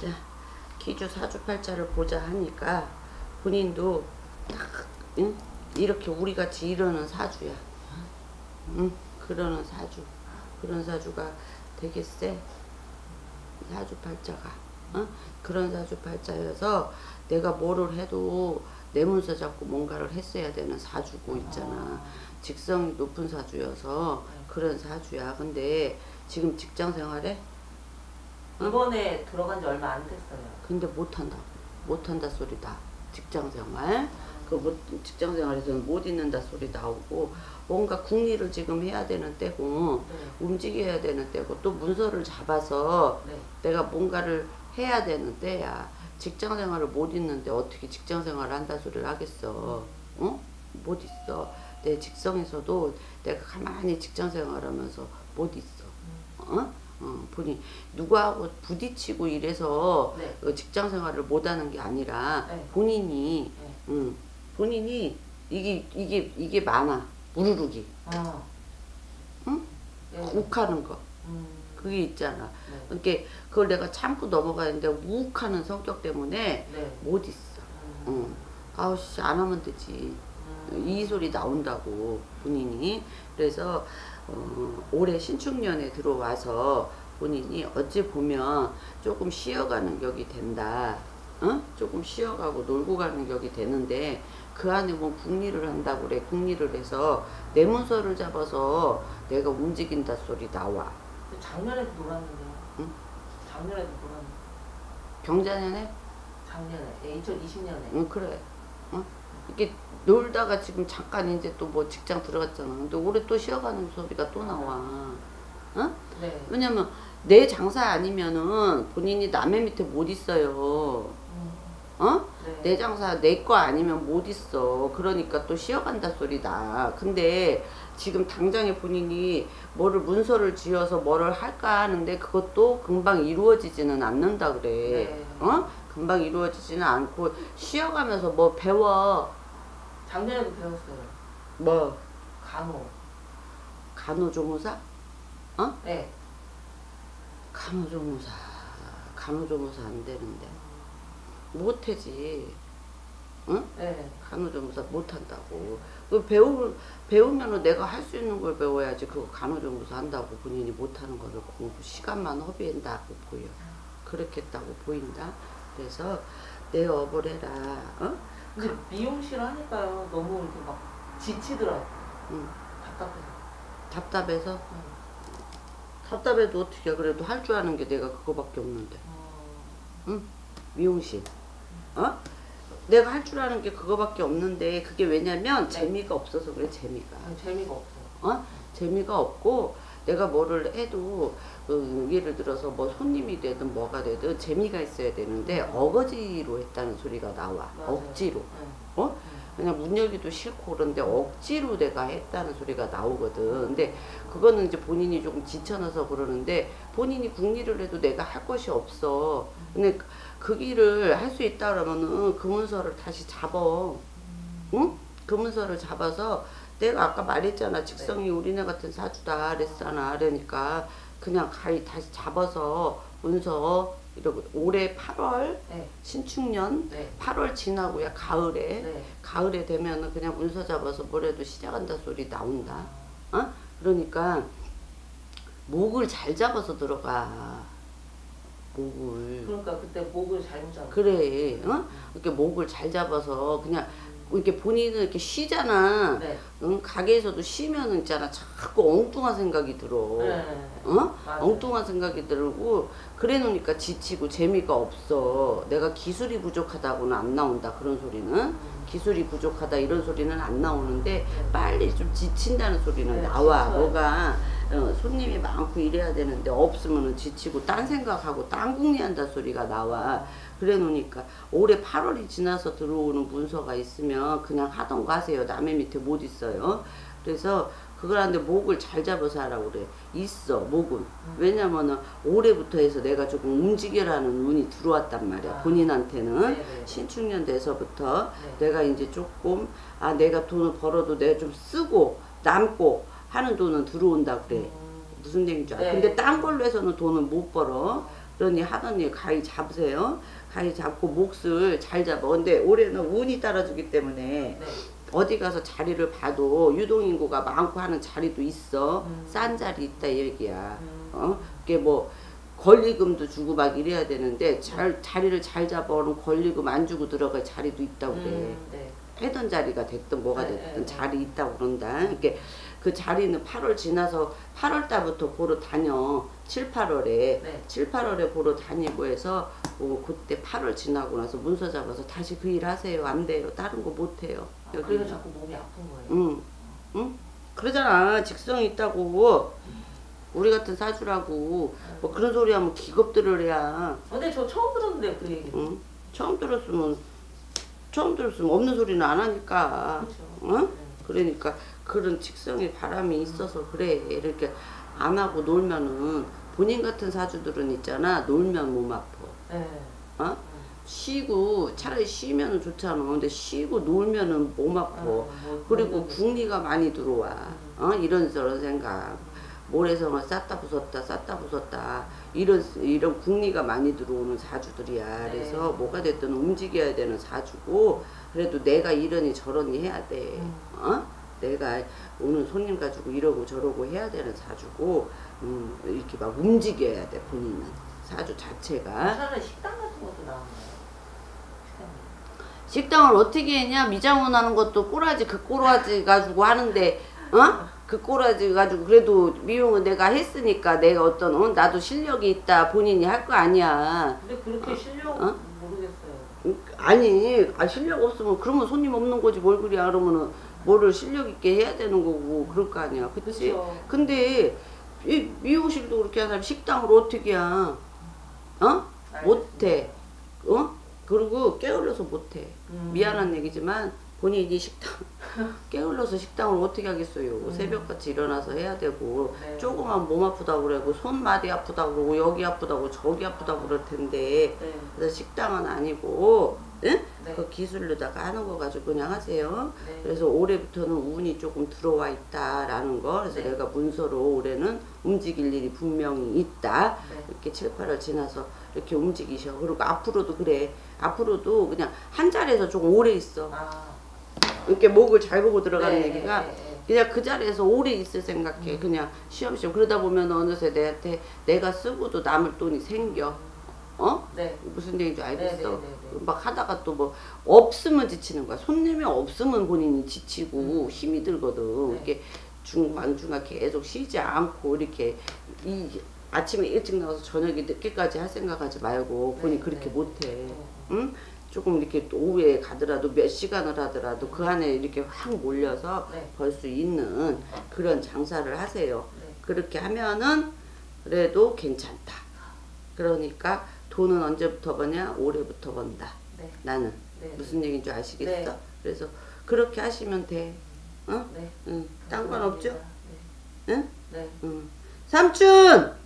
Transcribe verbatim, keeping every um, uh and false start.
자, 기주 사주팔자를 보자 하니까 본인도 딱 응? 이렇게 우리같이 이러는 사주야. 응? 그러는 사주. 그런 사주가 되겠세. 사주팔자가. 응? 그런 사주팔자여서 내가 뭐를 해도 내 문서 잡고 뭔가를 했어야 되는 사주고 있잖아. 직성이 높은 사주여서 그런 사주야. 근데 지금 직장 생활에 응? 이번에 들어간 지 얼마 안 됐어요. 근데 못한다. 못한다 소리다. 직장 생활. 그 못, 직장 생활에서는 못 있는다 소리 나오고 뭔가 궁리를 지금 해야 되는 때고 네. 움직여야 되는 때고 또 문서를 잡아서 네. 내가 뭔가를 해야 되는 때야. 직장 생활을 못 있는데 어떻게 직장 생활을 한다 소리를 하겠어. 어? 못 있어. 내 직성에서도 내가 가만히 직장 생활하면서 못 있어. 어? 어, 본인 누구하고 부딪히고 이래서 네. 그 직장 생활을 못하는 게 아니라 네. 본인이 네. 음, 본인이 이게 이게 이게 많아. 무르르기. 어. 응? 네. 욱하는 거. 음. 그게 있잖아. 네. 그러니까 그걸 내가 참고 넘어가는데 욱하는 성격 때문에 네. 못 있어. 음. 응. 아우씨 안 하면 되지. 음. 이 소리 나온다고 본인이. 그래서 어, 올해 신축년에 들어와서 본인이 어찌 보면 조금 쉬어가는 격이 된다. 어? 조금 쉬어가고 놀고 가는 격이 되는데 그 안에 뭐 궁리를 한다고 그래. 궁리를 해서 내 문서를 잡아서 내가 움직인다 소리 나와. 작년에도 놀았는데요. 응? 작년에도 놀았는데. 경자년에? 작년에. 이천이십 년에. 응 그래. 어? 이렇게 놀다가 지금 잠깐 이제 또 뭐 직장 들어갔잖아. 근데 올해 또 쉬어가는 소리가 또 나와. 어? 네. 왜냐면 내 장사 아니면은 본인이 남의 밑에 못 있어요. 어? 네. 내 장사 내 거 아니면 못 있어. 그러니까 또 쉬어간다 소리다. 근데 지금 당장에 본인이 뭐를 문서를 지어서 뭐를 할까 하는데 그것도 금방 이루어지지는 않는다 그래. 네. 어? 금방 이루어지지는 않고 쉬어가면서 뭐 배워. 작년에도 배웠어요. 뭐? 간호. 간호조무사? 어? 네. 간호조무사. 간호조무사 안 되는데. 못하지. 응? 네. 간호조무사 못한다고. 그 배우, 배우면은 내가 할 수 있는 걸 배워야지. 그거 간호조무사 한다고 본인이 못하는 거를 공부 시간만 허비한다고 보여. 그렇겠다고 보인다. 그래서 내 업을 해라. 어? 근데 가, 미용실 하니까요. 너무 이렇게 막 지치더라고. 응. 답답해서. 답답해서? 응. 답답해도 어떻게 그래도 할 줄 아는 게 내가 그거밖에 없는데. 어... 응? 미용실. 어? 내가 할 줄 아는 게 그거밖에 없는데 그게 왜냐면 네. 재미가 없어서 그래. 재미가. 네, 재미가 없어요. 어? 재미가 없고 내가 뭐를 해도 그 예를 들어서 뭐 손님이 되든 뭐가 되든 재미가 있어야 되는데 음. 어거지로 했다는 소리가 나와. 맞아요. 억지로. 네. 어? 네. 그냥 문 열기도 싫고 그런데 억지로 내가 했다는 소리가 나오거든. 근데 그거는 이제 본인이 조금 지쳐나서 그러는데 본인이 궁리를 해도 내가 할 것이 없어. 근데 그 길을 할 수 있다 그러면은 그 문서를 다시 잡어. 응? 그 문서를 잡아서 내가 아까 말했잖아. 직성이 우리네 같은 사주다 그랬잖아. 그러니까 그냥 가히 다시 잡아서 문서 이러고 올해 팔월 네. 신축년 네. 팔월 지나고야 가을에 네. 가을에 되면은 그냥 문서 잡아서 뭐래도 시작한다 소리 나온다. 어? 그러니까 목을 잘 잡아서 들어가. 목을. 그러니까 그때 목을 잘못 잡아. 그래. 어? 이렇게 목을 잘 잡아서 그냥 이렇게 본인은 이렇게 쉬잖아. 네. 응? 가게에서도 쉬면은 있잖아. 자꾸 엉뚱한 생각이 들어. 네. 어? 엉뚱한 생각이 들고 그래 놓으니까 지치고 재미가 없어. 내가 기술이 부족하다고는 안 나온다. 그런 소리는. 음. 기술이 부족하다 이런 소리는 안 나오는데 네. 빨리 좀 지친다는 소리는 네, 나와. 진짜요. 뭐가 어, 손님이 많고 이래야 되는데 없으면은 지치고 딴 생각하고 딴 궁리한다 소리가 나와. 그래 놓으니까 올해 팔월이 지나서 들어오는 문서가 있으면 그냥 하던 거 하세요. 남의 밑에 못 있어요. 그래서 그걸 하는데 목을 잘 잡아서 하라고 그래. 있어 목은. 왜냐면은 올해부터 해서 내가 조금 움직여라는 운이 들어왔단 말이야. 본인한테는. 네네. 신축년 돼서부터 네. 내가 이제 조금 아 내가 돈을 벌어도 내가 좀 쓰고 남고 하는 돈은 들어온다 그래. 음. 무슨 얘기인지 알아. 네. 근데 딴 걸로 해서는 돈을 못 벌어. 그러니 하더니 가위 잡으세요. 가위 잡고 몫을 잘 잡아. 근데 올해는 운이 따라주기 때문에 네. 어디 가서 자리를 봐도 유동인구가 많고 하는 자리도 있어. 음. 싼 자리 있다 이 얘기야. 음. 어? 그게 뭐 권리금도 주고 막 이래야 되는데 잘 자리를 잘 잡아오는 권리금 안 주고 들어갈 자리도 있다고 그래. 음, 네. 해던 자리가 됐든 뭐가 네, 됐든 네, 네. 자리 있다고 그런다. 이렇게 그 자리는 팔월 지나서 팔월 달부터 보러 다녀. 칠, 팔월에 네. 칠, 팔월에 보러 다니고 해서 어, 그때 팔월 지나고 나서 문서 잡아서 다시 그 일 하세요. 안 돼요. 다른 거 못 해요. 아, 그래서 자꾸 몸이 아픈 거예요. 응. 응? 그러잖아. 직성이 있다고. 우리 같은 사주라고 뭐 그런 소리 하면 기겁들을 해야. 근데 저 처음 들었는데 그 얘기. 응? 처음 들었으면 처음 들었으면 없는 소리는 안 하니까. 그렇죠. 응? 그러니까 그런 직성의 바람이 있어서 그래. 이렇게 안 하고 놀면은 본인 같은 사주들은 있잖아. 놀면 몸 아파. 네. 어? 쉬고 차라리 쉬면은 좋잖아. 근데 쉬고 놀면은 몸 아파. 뭐, 그리고 뭐, 궁리가 많이 들어와. 어? 이런 저런 생각. 모래성을 쌌다 부쉈다 쌌다 부쉈다 이런 이런 궁리가 많이 들어오는 사주들이야. 그래서 네. 뭐가 됐든 움직여야 되는 사주고 그래도 내가 이러니 저러니 해야 돼. 음. 어? 내가 오늘 손님 가지고 이러고 저러고 해야 되는 사주고 음, 이렇게 막 움직여야 돼 본인은 사주 자체가. 차라리 식당 같은 것도 나오나요? 식당. 식당을 어떻게 했냐? 미장원 하는 것도 꼬라지 그 꼬라지 가지고 하는데 어? 그 꼬라지 가지고 그래도 미용은 내가 했으니까 내가 어떤 어? 나도 실력이 있다 본인이 할 거 아니야. 근데 그렇게 실력 어? 모르겠어요. 아니 아 실력 없으면 그러면 손님 없는 거지 뭘 그리야. 그러면은 뭐를 실력 있게 해야 되는 거고 그럴 거 아니야. 그치? 그쵸. 근데 이 미용실도 그렇게 하는 사람 식당을 어떻게 야 어? 못해. 어? 그리고 게을러서 못해. 음. 미안한 얘기지만 본인이 식당 게을러서 식당을 어떻게 하겠어요. 음. 새벽같이 일어나서 해야 되고 네. 조그만 몸 아프다고 그러고 손마디 아프다고 그러고 여기 아프다고 저기 아프다고 그럴 텐데 네. 그래서 식당은 아니고 응? 네. 그 기술로다가 하는 거 가지고 그냥 하세요. 네. 그래서 올해부터는 운이 조금 들어와 있다라는 거. 그래서 네. 내가 문서로 올해는 움직일 일이 분명히 있다. 네. 이렇게 칠, 팔월 지나서 이렇게 움직이셔. 그리고 앞으로도 그래. 앞으로도 그냥 한 자리에서 조금 오래 있어. 아. 이렇게 목을 잘 보고 들어가는 네, 얘기가 네, 네. 그냥 그 자리에서 오래 있을 생각해. 음. 그냥 쉬엄쉬엄 그러다 보면 어느새 내한테 내가 쓰고도 남을 돈이 생겨. 어? 네. 무슨 얘기인지 알겠어. 네, 네, 네, 네. 막 하다가 또 뭐 없으면 지치는 거야. 손님이 없으면 본인이 지치고 힘이 들거든. 네. 이렇게 중방중하 계속 쉬지 않고 이렇게 이 아침에 일찍 나와서 저녁에 늦게까지 할 생각하지 말고 본인 네, 그렇게 네. 못해. 네. 응? 조금 이렇게 또 오후에 가더라도 몇 시간을 하더라도 그 안에 이렇게 확 몰려서 네. 벌 수 있는 그런 장사를 하세요. 네. 그렇게 하면은 그래도 괜찮다. 그러니까 돈은 언제부터 버냐? 올해부터 번다. 네. 나는 네. 무슨 얘기인 줄 아시겠어? 네. 그래서 그렇게 하시면 돼. 어? 네. 응. 딴 건 없죠? 네. 응? 네. 응. 삼촌!